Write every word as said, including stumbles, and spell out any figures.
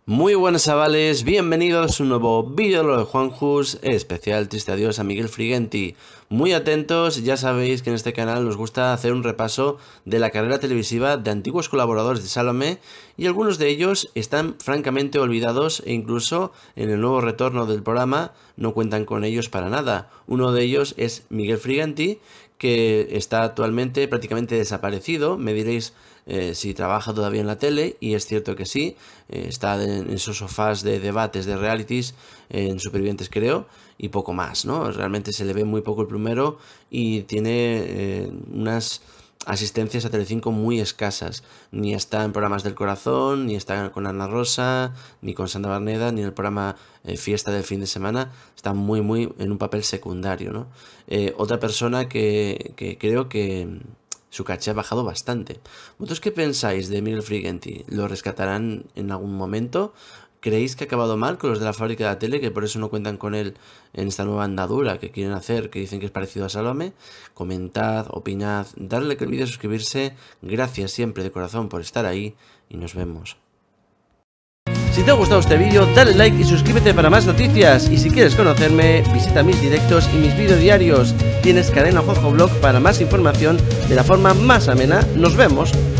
Muy buenas chavales, bienvenidos a un nuevo vídeo de Juanjus, especial triste adiós a Miguel Frigenti. Muy atentos, ya sabéis que en este canal nos gusta hacer un repaso de la carrera televisiva de antiguos colaboradores de Sálvame, y algunos de ellos están francamente olvidados e incluso en el nuevo retorno del programa no cuentan con ellos para nada. Uno de ellos es Miguel Frigenti, que está actualmente prácticamente desaparecido. Me diréis eh, si trabaja todavía en la tele, y es cierto que sí, eh, está en esos sofás de debates de realities, eh, en Supervivientes creo, y poco más, ¿no? Realmente se le ve muy poco el plumero y tiene eh, unas asistencias a Telecinco muy escasas. Ni está en programas del corazón, ni está con Ana Rosa, ni con Sandra Barneda, ni en el programa eh, Fiesta del fin de semana. Está muy muy en un papel secundario, ¿no? Eh, otra persona que, que creo que su caché ha bajado bastante. ¿Vosotros qué pensáis de Miguel Frigenti? ¿Lo rescatarán en algún momento? ¿Creéis que ha acabado mal con los de la fábrica de la tele, que por eso no cuentan con él en esta nueva andadura que quieren hacer, que dicen que es parecido a Sálvame? Comentad, opinad, darle like al vídeo, suscribirse. Gracias siempre de corazón por estar ahí y nos vemos. Si te ha gustado este vídeo, dale like y suscríbete para más noticias. Y si quieres conocerme, visita mis directos y mis vídeos diarios. Tienes Cadena Juanjo Blog para más información de la forma más amena. Nos vemos.